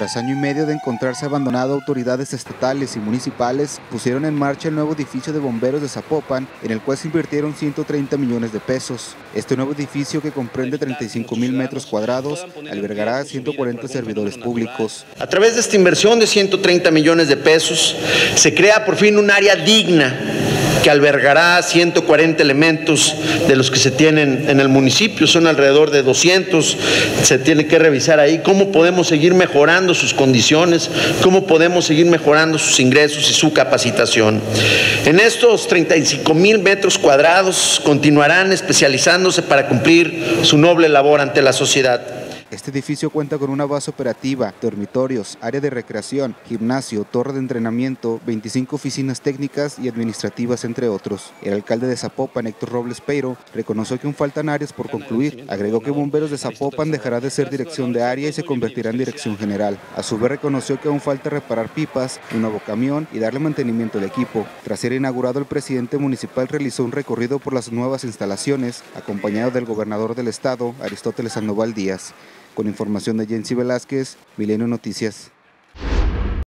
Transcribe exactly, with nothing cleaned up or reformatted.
Tras año y medio de encontrarse abandonado, autoridades estatales y municipales pusieron en marcha el nuevo edificio de bomberos de Zapopan, en el cual se invirtieron ciento treinta millones de pesos. Este nuevo edificio, que comprende treinta y cinco mil metros cuadrados, albergará a ciento cuarenta servidores públicos. A través de esta inversión de ciento treinta millones de pesos, se crea por fin un área digna que albergará ciento cuarenta elementos de los que se tienen en el municipio, son alrededor de doscientos, se tiene que revisar ahí cómo podemos seguir mejorando sus condiciones, cómo podemos seguir mejorando sus ingresos y su capacitación. En estos treinta y cinco mil metros cuadrados continuarán especializándose para cumplir su noble labor ante la sociedad. Este edificio cuenta con una base operativa, dormitorios, área de recreación, gimnasio, torre de entrenamiento, veinticinco oficinas técnicas y administrativas, entre otros. El alcalde de Zapopan, Héctor Robles Peiro, reconoció que aún faltan áreas por concluir. Agregó que Bomberos de Zapopan dejará de ser dirección de área y se convertirá en dirección general. A su vez, reconoció que aún falta reparar pipas, un nuevo camión y darle mantenimiento al equipo. Tras ser inaugurado, el presidente municipal realizó un recorrido por las nuevas instalaciones, acompañado del gobernador del estado, Aristóteles Sandoval Díaz. Con información de Jensi Velázquez, Milenio Noticias.